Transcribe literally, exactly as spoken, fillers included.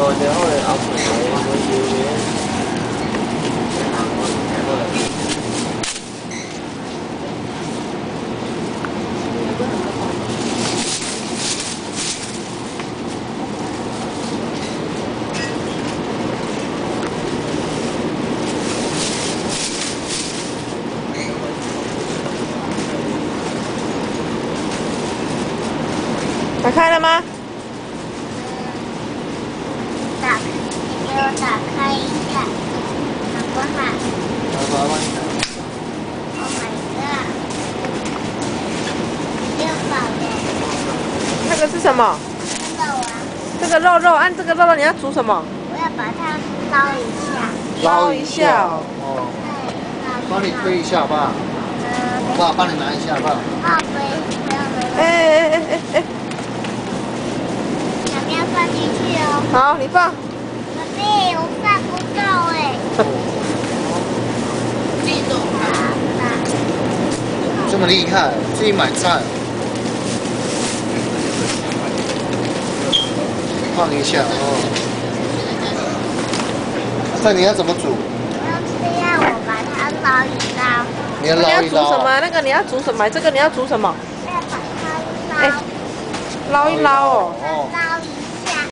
然后咧，后面我要嘅。 打开了吗？ 打，你给我打开一下，好不好 ？Oh my god！ 又饱了。 那个是什么？ 肉啊！ 这个肉肉，按这个肉肉，你要煮什么？ 我要把它捞一下。 捞一下哦。 哦。 对， 帮你推一下好不好？ 嗯。 爸，帮你拿一下好不好？ 啊，推，不要没了。 哎哎哎哎哎！ 小喵放进去哦。 好，你放。 宝贝，我放不到哎。自己弄。 这么厉害，自己买菜。放一下哦。那你要怎么煮？ 我要这样，我把它捞一捞。 你要你要捞一捞。 煮什么？那个你要煮什么？这个你要煮什么？ 再把它捞。 捞一捞哦。 捞一